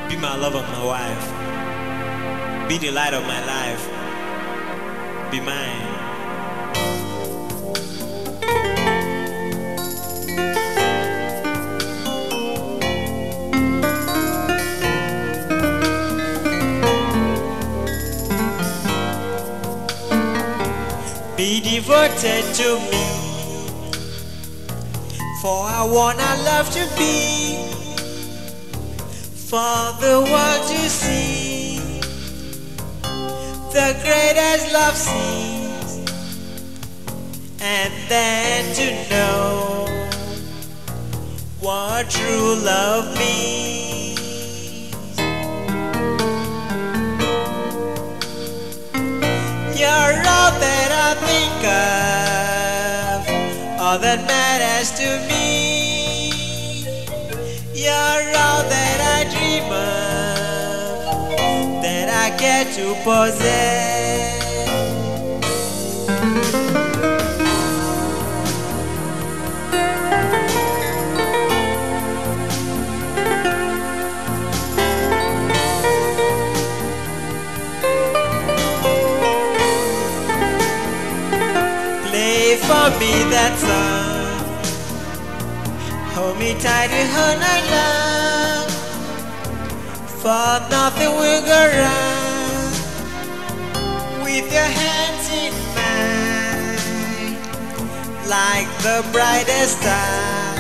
Be my love of my wife. Be the light of my life. Be mine. Be devoted to me, for I wanna love to be, for the world to see the greatest love scenes, and then to know what true love means. You're all that I think of, all that matters to me. You're all that I dream of, that I get to possess. For me that song, hold me tight and hold night long, for nothing will go wrong with your hands in mine. Like the brightest star,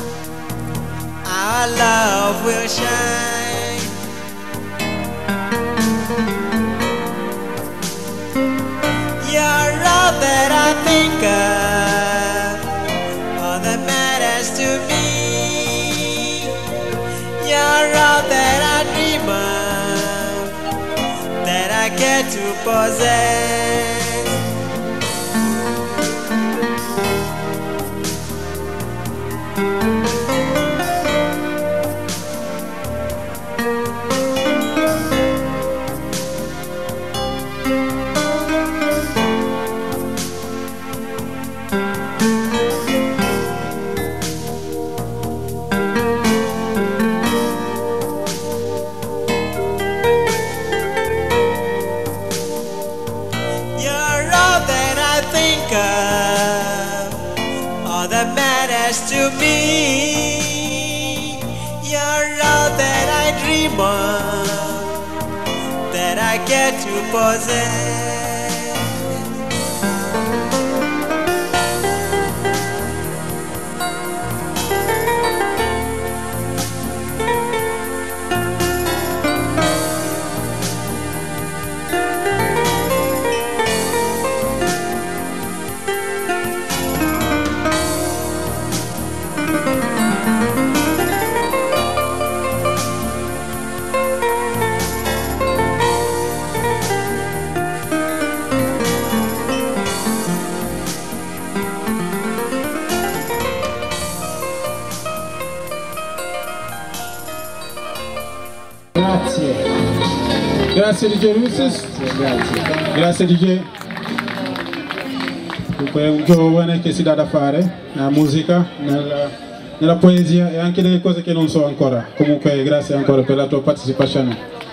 our love will shine. You're all that I think of, all that matters to me. You're all that I dream of, that I get to possess. All that matters to me. You're all that I dream of, that I get to possess. Grazie DJ Lucis. Grazie DJ. Dunque è un giovane che si dà da fare nella musica, nella poesia e anche delle cose che non so ancora. Comunque grazie ancora per la tua partecipazione.